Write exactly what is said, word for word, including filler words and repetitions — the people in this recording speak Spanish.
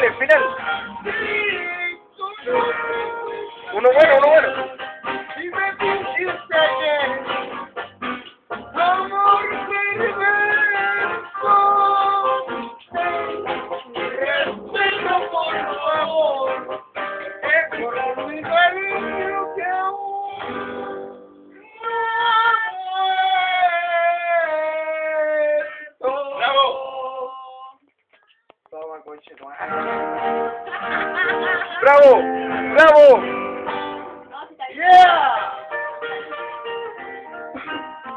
dale, final. Uno bueno, uno bueno. Si me pusiste ayer, amor perverso, respeto por favor, es por mi cariño que aún no ha muerto. ¡Bravo! Toma, coche, ¡Bravo! ¡Bravo!